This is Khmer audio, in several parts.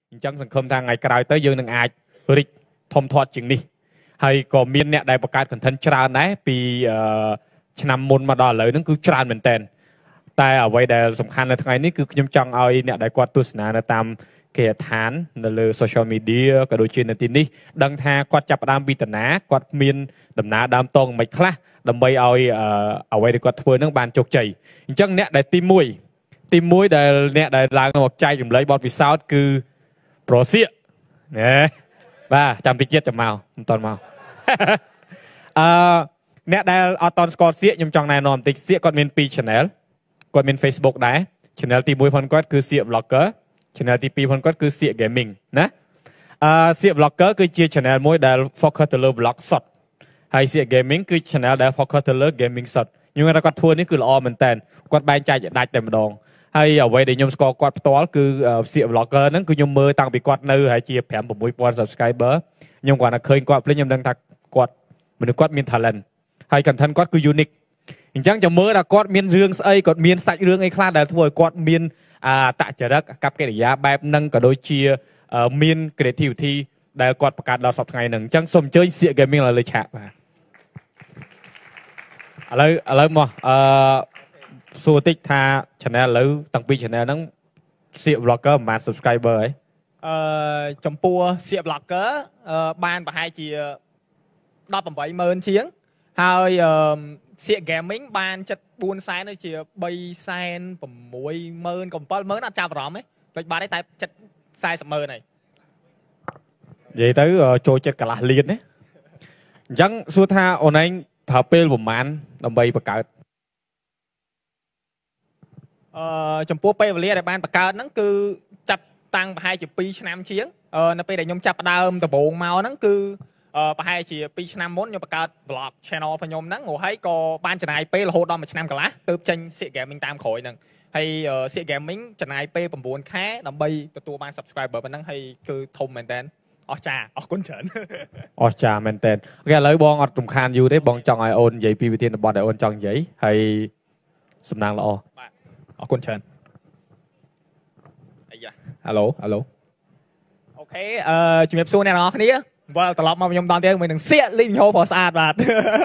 chẳng sẵn không thang ngày cài tới dương nâng ai rịch thông thoát chừng đi hay có miền nè đại bậc cát content tràn đấy vì năm môn mà đòi lấy nó cứ tràn mình tênแต่เอาไว้แต่สำคัญในทางนี้คือខ្ញុំចង់ឲ្យអ្នកដែលគាត់ទស្សនានៅតាមគេហដ្ឋាននៅលើ social media ក៏ដូចជានៅទីនេះដឹងថាគាត់ចាប់ផ្ដើមពីតាណាគាត់មានដំណើរដើមតងមិនខ្លះដើម្បីឲ្យអ្វីដែលគាត់ធ្វើនឹងបានជោគជ័យអញ្ចឹងអ្នកដែលទី1ដែលអ្នកដែលឡើងមកចែករំលែកបទពិសោធន៍គឺប្រុសសៀកណែបាទចាំតិចទៀតចាំមកមិនតន់មកអ្នកដែលអត់តន់ស្គាល់សៀកខ្ញុំចង់ណែនាំបន្តិចសៀកគាត់មាន2 channel គាត់មាន Facebook ដែរ channel ទី1ផងគាត់គឺសៀក vlogger channel ទី2ផងគាត់គឺសៀក gaming ណាសៀក vlogger គឺជា channel មួយដែល focus ទៅលើ vlog សុទ្ធហើយសៀក gaming គឺ channel ដែល focus ទៅលើ gaming សុទ្ធខ្ញុំថាគាត់ធ្វើនេះគឺល្អមែនតើគាត់បែងចែកដាច់តែម្ដងហើយអ្វីដែលខ្ញុំស្គាល់គាត់ផ្ទាល់គឺសៀក vlogger ហ្នឹងគឺខ្ញុំមើលតាំងពីគាត់នៅហើយជា 5-6,000 subscriber ខ្ញុំគាត់តែឃើញគាត់ភ្លេចខ្ញុំដឹងថាគាត់មនុស្សគាត់មាន talent ហើយ content គាត់គឺ unique អញ្ចឹងចាំមើលថាគាត់មានរឿងស្អីគាត់មានសាច់រឿងអីខ្លះដែលធ្វើឲ្យគាត់មានតចរិតអាកប្បកិរិយាបែបហ្នឹងក៏ដូចជាមាន creativity ដែលគាត់បង្កើតដល់សប្តាហ៍ថ្ងៃហ្នឹងអញ្ចឹងសូមអញ្ជើញសៀក gaming លើឆាកបាទឥឡូវមកសួរតិចថា channel ឥឡូវតាំងពី channel ហ្នឹងសៀក vlogger ប្រហែល subscriber ហើយចំពោះសៀក vlogger បានប្រហែលជា 18,000 ជាងហើយសៀក gaming បាន74សែនទៅជា3សែន6,000 7,000 អត់ចាប់អារម្មណ៍ទេពេចបាត់ទេតែ40,000ហើយនិយាយទៅចូលចិត្តកន្លះលានណាអញ្ចឹងសួរថាអូនឯងប្រើពេលប្រហែលដើម្បីបង្កើតចំពោះពេលវេលាដែលបានបង្កើតហ្នឹងគឺចាប់តាំងប្រហែលជា2ឆ្នាំជាងនៅពេលដែលខ្ញុំចាប់ផ្ដើមដំបូងមកហ្នឹងគឺប្រហែលជា2ឆ្នាំមុនខ្ញុំបង្កើត vlog channel របស់ខ្ញុំហ្នឹងហើយក៏បានចំណាយពេលរហូតដល់1ឆ្នាំកន្លះទើបចេញសៀក gaming តាមក្រោយហ្នឹងហើយសៀក gaming ចំណាយពេល9ខែដើម្បីទទួលបាន subscriber ប៉ុណ្ណឹងហើយគឺធំមែនតើអស្ចារ្យអរគុណច្រើនអស្ចារ្យមែនតើអូខេឥឡូវបងអត់រំខានយូរទេបងចង់ឲ្យអូននិយាយពីវិធានបទដែលអូនចង់និយាយហើយសំណាងល្អបាទអរគុណច្រើនអាយ៉ា Hello អូខេជំរាបសួរអ្នកនរគ្នាវល់ត្រឡប់មកខ្ញុំដល់ទៀតមួយនឹងសៀកលីងហូបស្អាតបាទ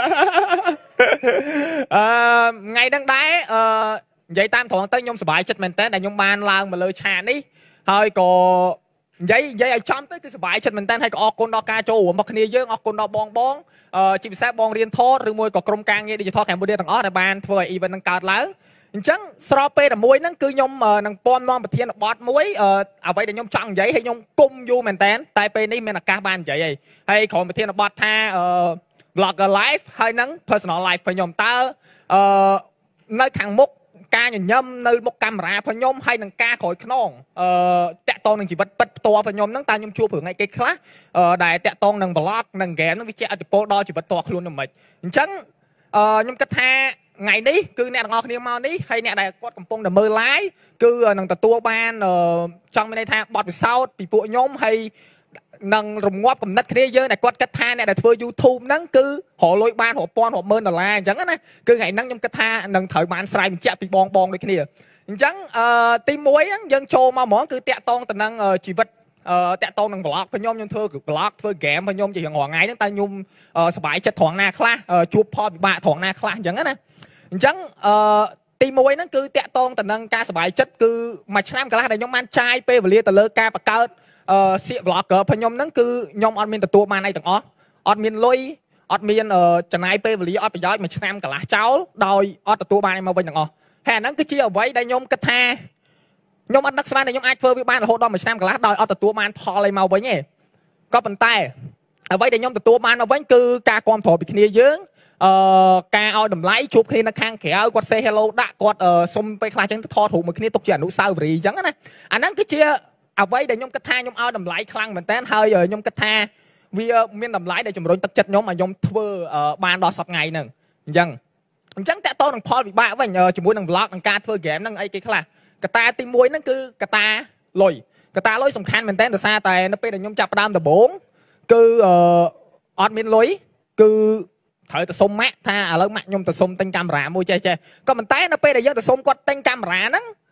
ថ្ងៃហ្នឹងដែរនិយាយតាមត្រង់ទៅខ្ញុំសប្បាយចិត្តមែនតើដែលខ្ញុំបានឡើងមកលើឆាកនេះហើយក៏និយាយឲ្យចំទៅគឺសប្បាយចិត្តមែនតើហើយក៏អរគុណដល់ការចូលរួមរបស់គ្នាយើងអរគុណដល់បងជាពិសេសបងរៀនថតឬមួយក៏ក្រុមការងារ Digital Cambodia ទាំងអស់ដែលបានធ្វើឲ្យ event ហ្នឹងកើតឡើងអញ្ចឹងស្របពេលតែមួយហ្នឹងគឺខ្ញុំនឹងពំនាំប្រធានបទមួយអ្វីដែលខ្ញុំចង់និយាយហើយខ្ញុំគុំយូរមែនតើតែពេលនេះមានឱកាសបាននិយាយហើយក្រុមប្រធានបទថាvlogger live ហើយនឹង personal life របស់ខ្ញុំតើនៅខាងមុខការញញឹមនៅមុខកាមេរ៉ារបស់ខ្ញុំហើយនឹងការក្រោយខ្នងតាក់ទងនឹងជីវិតពិតផ្ទាល់របស់ខ្ញុំហ្នឹងតើខ្ញុំជួបរឿងអីគេខ្លះដែលតាក់ទងនឹង vlog និង game ហ្នឹងវាជះឥទ្ធិពលដល់ជីវិតផ្ទាល់ខ្លួនខ្ញុំមិនអញ្ចឹងខ្ញុំគិតថាថ្ងៃនេះគឺអ្នកទាំងអស់គ្នាមកនេះហើយអ្នកដែលគាត់កំពុងតែមើល live គឺនឹងទទួលបានចង់មានន័យថាបទពិសោធន៍ពីពួកខ្ញុំហើយនឹងរងាប់កំណត់គ្នាយើងដែលគាត់គិតថាអ្នកដែលធ្វើ YouTube ហ្នឹងគឺរកលុយបានរាប់ពាន់រាប់ម៉ឺនដុល្លារអញ្ចឹងណាគឺថ្ងៃហ្នឹងខ្ញុំគិតថានឹងត្រូវបានស្រ័យបញ្ជាក់ពីបងដូចគ្នាអញ្ចឹងទី1ហ្នឹងយើងចូលមកហ្មងគឺតាក់ទងទៅនឹងជីវិតតាក់ទងនឹង vlog របស់ខ្ញុំធ្វើ vlog ធ្វើ game របស់ខ្ញុំជារៀងរាល់ថ្ងៃហ្នឹងតែខ្ញុំសប្បាយចិត្តត្រង់ណាខ្លះជួបផលពិបាកត្រង់ណាខ្លះអញ្ចឹងណាអញ្ចឹងទី1ហ្នឹងគឺតាក់ទងទៅនឹងការសប្បាយចិត្តគឺមួយឆ្នាំកន្លះដែលខ្ញុំបានចាយពេលវេលាទៅលើការបង្កើតសៀក vlogger របស់ខ្ញុំហ្នឹងគឺខ្ញុំអត់មានទទួលបានអីទាំងអស់អត់មានលុយអត់មានចំណាយពេលវេលាអត់ប្រយោជន៍មួយឆ្នាំកន្លះចោលដោយអត់ទទួលបានអីមកវិញទាំងអស់ហើយអាហ្នឹងគឺជាអ្វីដែលខ្ញុំគិតថាខ្ញុំអត់នឹកស្មានថាខ្ញុំអាចធ្វើវាបានរហូតដល់មួយឆ្នាំកន្លះដោយអត់ទទួលបានផលអីមកវិញទេក៏ប៉ុន្តែអ្វីដែលខ្ញុំទទួលបានមកវិញគឺការគាំទ្រពីគ្នាយើងការឲ្យតម្លៃជួបគ្នានៅខាងក្រៅគាត់ say hello ដាក់គាត់សុំពេលខ្លះចឹងទៅថតរូបមួយគ្នាទុកជាអនុស្សាវរីយ៍ចឹងណាអាហ្នឹងគឺជាអ្វីដែលខ្ញុំគិតថាខ្ញុំឲ្យតម្លៃខ្លាំងមែនតើហើយខ្ញុំគិតថាវាមានតម្លៃដែលជំរុញទឹកចិត្តខ្ញុំឲ្យខ្ញុំធ្វើបានដល់សប្តាហ៍ថ្ងៃហ្នឹងអញ្ចឹងតាក់ទងនឹងផលវិបាកវិញជាមួយនឹង vlog និងការធ្វើ game ហ្នឹងអីគេខ្លះកត្តាទី1ហ្នឹងគឺកត្តាលុយកត្តាលុយសំខាន់មែនតើដោយសារតែនៅពេលដែលខ្ញុំចាប់ផ្ដើមដំបូងគឺអត់មានលុយគឺត្រូវទៅសុំម៉ាក់ថាឥឡូវម៉ាក់ខ្ញុំទៅសុំទិញកាមេរ៉ាមួយចេះក៏ប៉ុន្តែនៅពេលដែលយើងទៅសុំគាត់ទិញកាមេរ៉ាហ្នឹង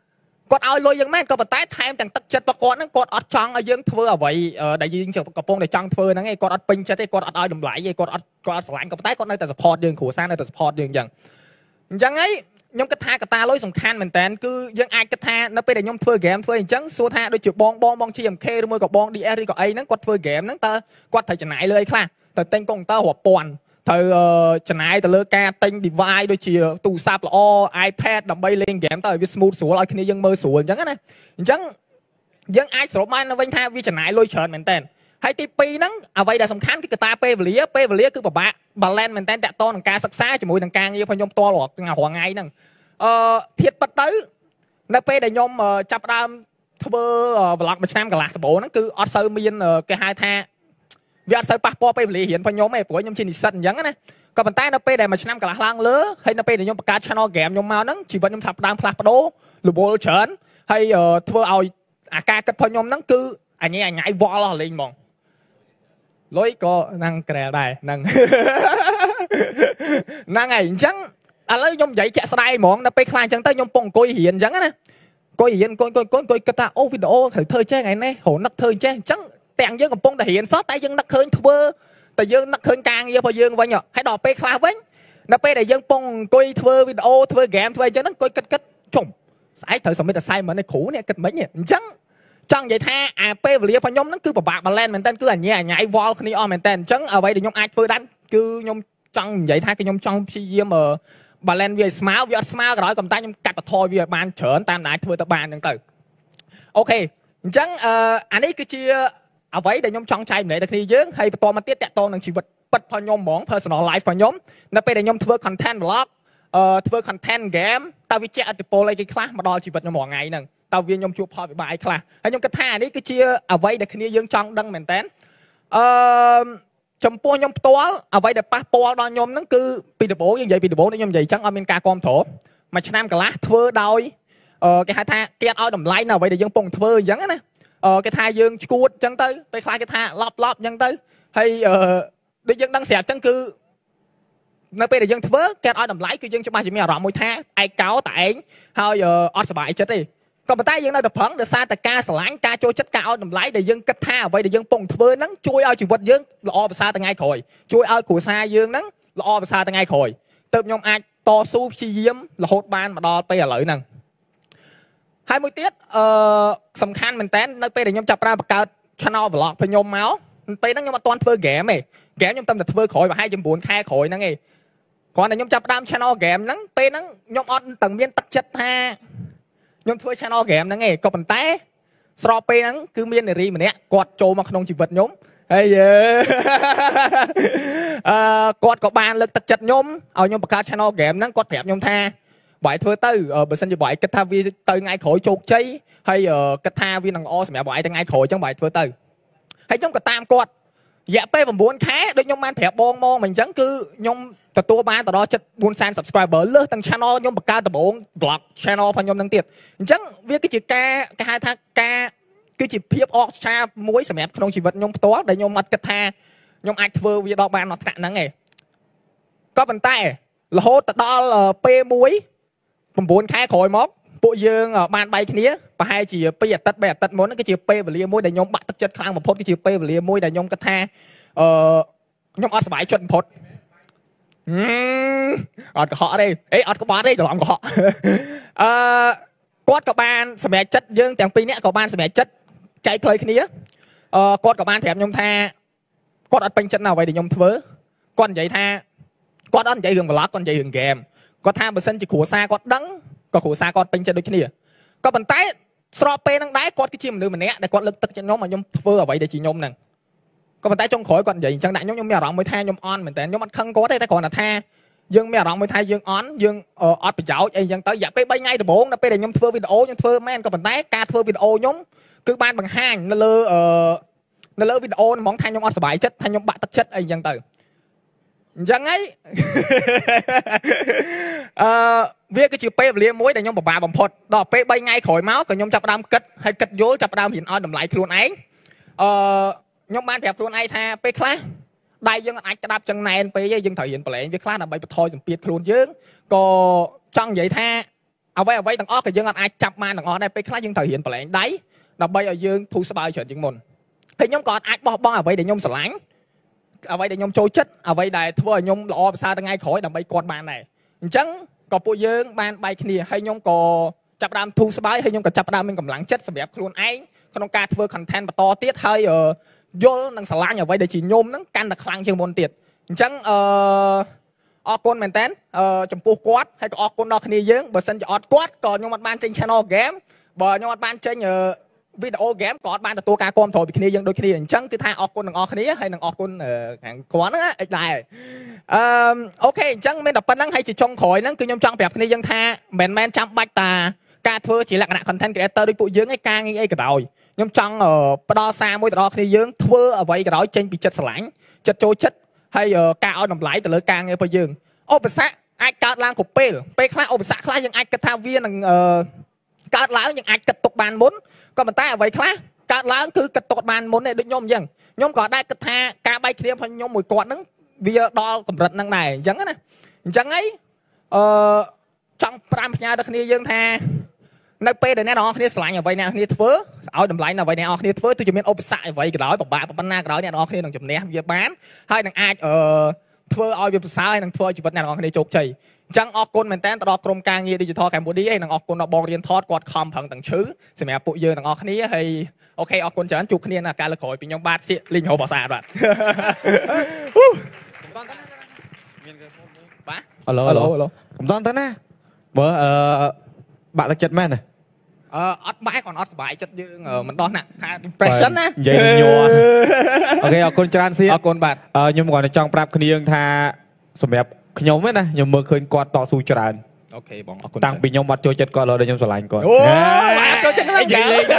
គាត់ឲ្យលុយយើងមែនក៏ប៉ុន្តែថែមទាំងទឹកចិត្តរបស់គាត់ហ្នឹងគាត់អត់ចង់ឲ្យយើងធ្វើអ្វីដែលយើងកំពុងតែចង់ធ្វើហ្នឹងឯងគាត់អត់ពេញចិត្តទេគាត់អត់ឲ្យតម្លៃទេគាត់អត់ស្រឡាញ់ក៏ប៉ុន្តែគាត់នៅតែ support យើងគ្រួសារនៅតែ support យើងអញ្ចឹងហើយខ្ញុំគិតថាកត្តាលុយសំខាន់មែនតើគឺយើងអាចគិតថានៅពេលដែលខ្ញុំធ្វើ game ធ្វើអញ្ចឹងសួរថាដូចជាបង GMK ឬមួយក៏បង DS ឬក៏អីហ្នឹងគាត់ធ្វើ game ហ្នឹងតើគាត់ត្រូវចំណាយលើអីខ្លះទៅទិញកុំព្យូទ័ររាប់ពាន់ត្រូវចំណាយទៅលើការទិញ device ដូចជាទូរស័ព្ទល្អ iPad ដើម្បីលេង game ទៅឲ្យវា smooth ស្រួលឲ្យគ្នាយើងមើលស្រួលអញ្ចឹងណាអញ្ចឹងយើងអាចសរុបបានវិញថាវាចំណាយលុយច្រើនមែនតើហើយទី2ហ្នឹងអ្វីដែលសំខាន់គឺកត្តាពេលវេលាគឺពិបាក balance មែនតើតាក់ទងនឹងការសិក្សាជាមួយនឹងការងាររបស់ខ្ញុំផ្ទាល់រាល់ថ្ងៃហ្នឹងធៀបពិតទៅនៅពេលដែលខ្ញុំចាប់ដើមធ្វើ vlog មួយឆ្នាំកន្លះដំបូងហ្នឹងគឺអត់សូវមានគេហៅថាវាអត់សូវប៉ះពាល់ពេលវេលារៀនរបស់ខ្ញុំទេព្រោះខ្ញុំជានិស្សិតអញ្ចឹងណាក៏ប៉ុន្តែនៅពេលដែលមួយឆ្នាំកន្លះឡើងលើហើយនៅពេលដែលខ្ញុំបង្កើត channel game ខ្ញុំមកហ្នឹងជីវិតខ្ញុំថាផ្ដើមផ្លាស់ប្ដូររវល់ច្រើនហើយធ្វើឲ្យអាការគិតរបស់ខ្ញុំហ្នឹងគឺអញញ៉ៃវល់អស់លេងហ្មងលុយក៏ហ្នឹងក្រែលដែរហ្នឹងហើយអញ្ចឹងឥឡូវខ្ញុំនិយាយជាក់ស្ដែងហ្មងនៅពេលខ្លះអញ្ចឹងទៅខ្ញុំពងអង្គុយរៀនអញ្ចឹងណាអង្គុយរៀនអង្គុយគិតថាអូវីដេអូត្រូវធ្វើចេះថ្ងៃនេះរហូតនឹកធ្វើចេះអញ្ចឹងទាំងយើងកំពុងតែរៀនសោះតែយើងនឹកឃើញធ្វើតែយើងនឹកឃើញការងាររបស់យើងវិញហើយដល់ពេលខ្លះវិញនៅពេលដែលយើងពងអង្គុយធ្វើវីដេអូធ្វើហ្គេមធ្វើអញ្ចឹងអង្គុយគិតជុំស្អែកត្រូវ submit assignment ឲ្យគ្រូនេះគិតមិនអញ្ចឹងចង់និយាយថាអាពេលវេលារបស់ខ្ញុំហ្នឹងគឺពិបាក balance មែនតើគឺអញ៉ៃវល់គ្នាអស់មែនតើអញ្ចឹងអ្វីដែលខ្ញុំអាចធ្វើបានគឺខ្ញុំចង់និយាយថាគឺខ្ញុំចង់ព្យាយាមbalance វាឲ្យស្មើវាអត់ស្មើក៏ដោយក៏តែខ្ញុំកាត់បន្ថយវាឲ្យបានច្រើនតាមដែលអាចធ្វើទៅបានអញ្ចឹងទៅអូខេអញ្ចឹងអានេះគឺជាអ្វីដែលខ្ញុំចង់ចែកម្លែកដល់គ្នាយើងហើយបន្តមកទៀតតាក់ទងនឹងជីវិតពិតរបស់ខ្ញុំហ្មង personal life របស់ខ្ញុំនៅពេលដែលខ្ញុំធ្វើ content vlog ធ្វើ content game តើវាជះឥទ្ធិពលអីគេខ្លះមកដល់ជីវិតខ្ញុំរាល់ថ្ងៃហ្នឹងតើវាខ្ញុំជួបផលវិបាកអីខ្លះហើយខ្ញុំគិតថានេះគឺជាអ្វីដែលគ្នាយើងចង់ដឹងមែនតើចំពោះខ្ញុំផ្ទាល់អ្វីដែលប៉ះពាល់ដល់ខ្ញុំហ្នឹងគឺពីដំបូងយើងនិយាយពីដំបូងខ្ញុំនិយាយអញ្ចឹងអត់មានការគ្រប់គ្រងមួយឆ្នាំកន្លះធ្វើដោយគេហៅថាគេអត់ឲ្យតម្លៃនៅអ្វីដែលយើងពងធ្វើអញ្ចឹងណាគេថាយើងឈួតអញ្ចឹងទៅពេលខ្លះគេថាឡប់អញ្ចឹងទៅហើយដូចយើងដឹងស្រាប់អញ្ចឹងគឺនៅពេលដែលយើងធ្វើគេអត់ឲ្យតម្លៃគឺយើងច្បាស់ជាមានអារម្មណ៍មួយថាឯកោតែឯងហើយអត់សុបាយចិត្តទេក៏ប៉ុន្តែយើងនៅតែប្រឹងដោយសារតែការស្រឡាញ់ការចូលចិត្តការឲ្យតម្លៃដែលយើងគិតថាអ្វីដែលយើងពងធ្វើហ្នឹងជួយឲ្យជីវិតយើងល្អប្រសើរថ្ងៃក្រោយជួយឲ្យគ្រួសារយើងហ្នឹងល្អប្រសើរថ្ងៃក្រោយទើបខ្ញុំអាចតស៊ូព្យាយាមរហូតបានមកដល់ពេលឥឡូវហ្នឹងហើយមួយទៀតសំខាន់មែនតើនៅពេលដែលខ្ញុំចាប់ផ្ដើមបង្កើត channel vlog របស់ខ្ញុំមកពេលហ្នឹងខ្ញុំអត់ទាន់ធ្វើ game ទេ game ខ្ញុំតែធ្វើក្រោយប្រហែលជា9ខែក្រោយហ្នឹងឯងគ្រាន់តែខ្ញុំចាប់ផ្ដើម channel game ហ្នឹងពេលហ្នឹងខ្ញុំអត់ទាំងមានទឹកចិត្តថាខ្ញុំធ្វើ channel game ហ្នឹងឯងក៏ប៉ុន្តែស្របពេលហ្នឹងគឺមាននារីម្នាក់គាត់ចូលមកក្នុងជីវិតខ្ញុំហើយគាត់ក៏បានលើកទឹកចិត្តខ្ញុំឲ្យខ្ញុំបង្កើត channel game ហ្នឹងគាត់ប្រាប់ខ្ញុំថាបើឲ្យធ្វើទៅបើសិនជាបើឲ្យគិតថាវាទៅថ្ងៃក្រោយជោគជ័យហើយគិតថាវានឹងល្អសម្រាប់បើឲ្យថ្ងៃក្រោយអញ្ចឹងបើឲ្យធ្វើទៅហើយខ្ញុំក៏តាមគាត់រយៈពេល9ខែដូចខ្ញុំបានប្រាប់បងមកអញ្ចឹងគឺខ្ញុំទទួលបានទៅដល់7,400,000 subscriber លើសទាំង channel ខ្ញុំបង្កើតដំបូង vlog channel របស់ខ្ញុំនឹងទៀតអញ្ចឹងវាគឺជាការគេហៅថាការគឺជាភាពអស្ចារ្យមួយសម្រាប់ក្នុងជីវិតខ្ញុំផ្ទាល់ដែលខ្ញុំអត់គិតថាខ្ញុំអាចធ្វើវាដល់បានដល់ថ្នាក់ហ្នឹងឯងក៏ប៉ុន្តែរហូតទៅដល់ពេលមួយ9ខែក្រោយមកពួកយើងបានបែកគ្នាប្រហែលជា2អាទិត្យ3អាទិត្យមុនហ្នឹងគឺជាពេលវេលាមួយដែលខ្ញុំបាក់ទឹកចិត្តខ្លាំងបំផុតគឺជាពេលវេលាមួយដែលខ្ញុំគិតថាខ្ញុំអត់សប្បាយចិត្តបំផុតអត់កុហកទេអត់ក្បត់ទេច្រឡំកុហកគាត់ក៏បានសម្រេចចិត្តយើងទាំងពីរនាក់ក៏បានសម្រេចចិត្តចែកផ្លូវគ្នាគាត់ក៏បានប្រាប់ខ្ញុំថាគាត់អត់ពេញចិត្តនៅអ្វីដែលខ្ញុំធ្វើគាត់និយាយថាគាត់អត់និយាយរឿង vlog គាត់និយាយរឿង game គាត់ថាបើសិនជាគ្រួសារគាត់ដឹងក៏គ្រួសារគាត់ពេញចិត្តដូចគ្នាក៏ប៉ុន្តែស្របពេលហ្នឹងដែរគាត់គឺជាមនុស្សម្នាក់ដែលគាត់លើកទឹកចិត្តខ្ញុំឲ្យខ្ញុំធ្វើអ្វីដែលជាខ្ញុំហ្នឹងក៏ប៉ុន្តែចុងក្រោយគាត់និយាយអញ្ចឹងដាក់ខ្ញុំមានអារម្មណ៍មួយថាខ្ញុំអន់មែនតើខ្ញុំអត់ខឹងគាត់ទេតែគ្រាន់តែថាយើងមានអារម្មណ៍មួយថាយើងអន់យើងអត់ប្រយោជន៍អីអញ្ចឹងទៅរយៈពេល3ថ្ងៃដំបូងដល់ពេលដែលខ្ញុំធ្វើវីដេអូខ្ញុំធ្វើមែនក៏ប៉ុន្តែការធ្វើវីដេអូខ្ញុំគឺបានបង្ហាញនៅលើវីដេអូហ្មងថាខ្ញុំអត់សប្បាយចិត្តថាខ្ញុំបាក់ទឹកចិត្តអីអញ្ចឹងទៅអញ្ចឹងហើយវាគឺជាពេលវេលាមួយដែលខ្ញុំពិបាកបំផុតដល់ពេល3ថ្ងៃក្រោយមកក៏ខ្ញុំចាប់ផ្ដើមគិតហើយគិតយល់ចាប់ផ្ដើមរៀនឲ្យតម្លៃខ្លួនឯងខ្ញុំបានប្រាប់ខ្លួនឯងថាពេលខ្លះដៃយើងអាចក្តាប់ចឹងណែនពេកយើងត្រូវរៀនប្រឡែងវាខ្លះដើម្បីបន្ថយសម្ពាធខ្លួនយើងក៏ចង់និយាយថាអ្វីទាំងអស់ក៏យើងអាចចាប់បានទាំងអស់ដែរពេលខ្លះយើងត្រូវរៀនបលែងដៃដើម្បីឲ្យយើងធូរស្បើយច្រើនជាងមុនហើយខ្ញុំក៏អាចបោះបង់អ្វីដែលខ្ញុំស្រឡាញ់អ្វីដែលខ្ញុំចូលចិត្តអ្វីដែលធ្វើឲ្យខ្ញុំល្អប្រសើរថ្ងៃក្រោយដើម្បីគាត់បានដែរអញ្ចឹងក៏ពួកយើងបានបែកគ្នាហើយខ្ញុំក៏ចាប់ផ្ដើមធូរស្បើយហើយខ្ញុំក៏ចាប់ផ្ដើមមានកម្លាំងចិត្តសម្រាប់ខ្លួនឯងក្នុងការធ្វើ content បន្តទៀតហើយយល់និងស្រឡាញ់អ្វីដែលជាខ្ញុំហ្នឹងកាន់តែខ្លាំងជាងមុនទៀតអញ្ចឹងអរគុណមែនតើចំពោះគាត់ហើយក៏អរគុណដល់គ្នាយើងបើសិនជាអត់គាត់ក៏ខ្ញុំអត់បានចេញ channel game បើខ្ញុំអត់បានចេញវីដេអូ game ក៏អត់បានទទួលការគាំទ្រពីគ្នាយើងដូចគ្នាអញ្ចឹងគឺថាអរគុណទាំងអស់គ្នាហើយនឹងអរគុណខាងគាត់ហ្នឹងអិចដែរអូខេអញ្ចឹងមានតែប៉ុណ្្នឹងហើយជាចុងក្រោយហ្នឹងគឺខ្ញុំចង់ប្រាប់គ្នាយើងថាមិនមែនចាំបាច់តាការធ្វើជាលក្ខណៈ content creator ដូចពួកយើងឯងការងារអីក៏ដោយខ្ញុំចង់ផ្ដល់សារមួយទៅដល់គ្នាយើងធ្វើអ្វីក៏ដោយចេញពីចិត្តស្រឡាញ់ចិត្តចូលចិត្តហើយការឲ្យតម្លៃទៅលើការងាររបស់យើងឧបសគ្គអាចកើតឡើងគ្រប់ពេលខ្លះឧបសគ្គខ្លះយើងអាចគិតថាវានឹងកើតឡើងយើងអាចគិតទុកបានមុនក៏ប៉ុន្តែអ្វីខ្លះកើតឡើងគឺគិតទុកបានមុនទេដូចខ្ញុំអញ្ចឹងខ្ញុំក៏ដែរគិតថាការបែកគ្នារបស់ខ្ញុំមួយគាត់ហ្នឹងវាដល់កម្រិតហ្នឹងដែរអញ្ចឹងណាអញ្ចឹងហើយចង់ប្រាំផ្ញើដល់គ្នាយើងថានៅពេលដែលអ្នកនរគ្នាស្រឡាញ់អ្វីអ្នកនរគ្នាធ្វើឲ្យតម្លៃអ្វីអ្នកនរគ្នាធ្វើទោះជាមានឧបសគ្គអ្វីក៏ដោយពិបាកប៉ុណ្ណាក៏ដោយអ្នកនរគ្នានឹងជំនះវាបានហើយនឹងអាចធ្វើឲ្យវាប្រសើរហើយនឹងធ្វើឲ្យជីវិតអ្នកនរគ្នាជោគជ័យអញ្ចឹងអរគុណមែនតើទៅដល់ក្រុមការងារ Digital Cambodia ហើយនឹងអរគុណដល់បងរៀនថតគាត់ខំប្រឹងទាំងឈឺសម្រាប់ពួកយើងទាំងអស់គ្នាហើយអូខេអរគុណច្រើនជួបគ្នានៅកាលលើក្រោយពីខ្ញុំបាទសៀកលេងរហូតបោះស្អាតបាទឡូកំតន់ទៅណាបើបាក់ទឹកចិត្តមែនណាអត់បែកcònអត់សុបាយចិត្តយើងមិនដោះណាថា impression ណានិយាយញ័រអូខេអរគុណច្រើនសៀកអរគុណបាទខ្ញុំគ្រាន់តែចង់ប្រាប់គ្នាយើងថាសម្រាប់ខ្ញុំហ្នឹងណាខ្ញុំមើលឃើញគាត់តស៊ូច្រើនអូខេបងអរគុណតាំងពីខ្ញុំអត់ចូលចិត្តគាត់ដល់ខ្ញុំស្រឡាញ់គាត់អូអត់ចូលចិត្តហ្នឹងនិយាយលេង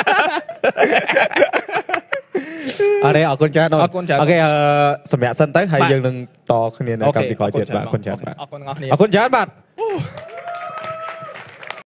អរគុណច្រើនអរគុណច្រើនអូខេសម្រាប់សិនទៅហើយយើងនឹងតគ្នានៅកម្មវិធីក្រោយទៀតបាទអរគុណច្រើនបាទអរគុណទាំងអស់គ្នាអរគុណច្រើនបាទ